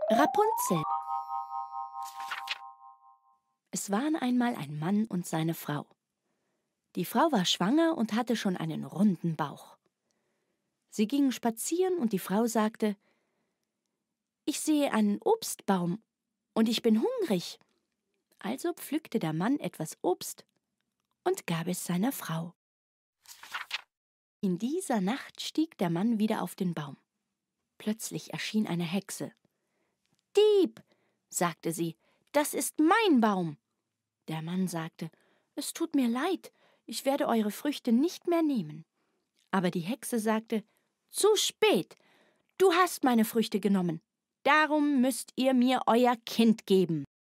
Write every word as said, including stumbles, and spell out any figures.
Rapunzel. Es waren einmal ein Mann und seine Frau. Die Frau war schwanger und hatte schon einen runden Bauch. Sie gingen spazieren und die Frau sagte: »Ich sehe einen Obstbaum und ich bin hungrig.« Also pflückte der Mann etwas Obst und gab es seiner Frau. In dieser Nacht stieg der Mann wieder auf den Baum. Plötzlich erschien eine Hexe. »Dieb«, sagte sie, »das ist mein Baum.« Der Mann sagte: »Es tut mir leid, ich werde eure Früchte nicht mehr nehmen.« Aber die Hexe sagte: »Zu spät, du hast meine Früchte genommen, darum müsst ihr mir euer Kind geben.«